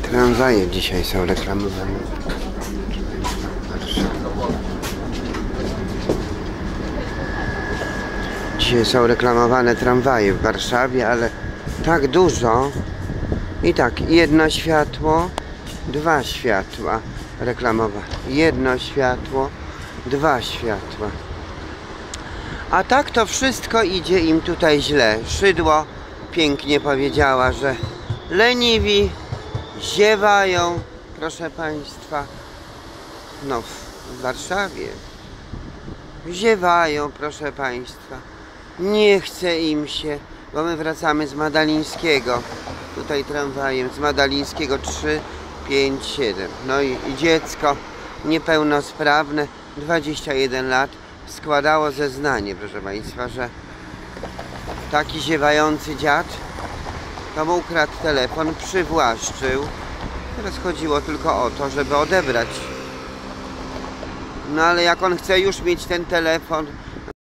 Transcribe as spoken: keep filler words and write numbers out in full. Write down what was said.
Tramwaje dzisiaj są reklamowane. Dzisiaj są reklamowane tramwaje w Warszawie, ale tak dużo. I tak, jedno światło, dwa światła reklamowane. Jedno światło, dwa światła. A tak to wszystko idzie im tutaj źle. Szydło pięknie powiedziała, że leniwi ziewają, proszę Państwa, no w Warszawie. Ziewają, proszę Państwa. Nie chce im się, bo my wracamy z Madalińskiego. Tutaj tramwajem z Madalińskiego trzy, pięć, siedem. No i, i dziecko niepełnosprawne, dwadzieścia jeden lat, składało zeznanie, proszę Państwa, że taki ziewający dziad to mu ukradł telefon, przywłaszczył. Teraz chodziło tylko o to, żeby odebrać. No ale jak on chce już mieć ten telefon,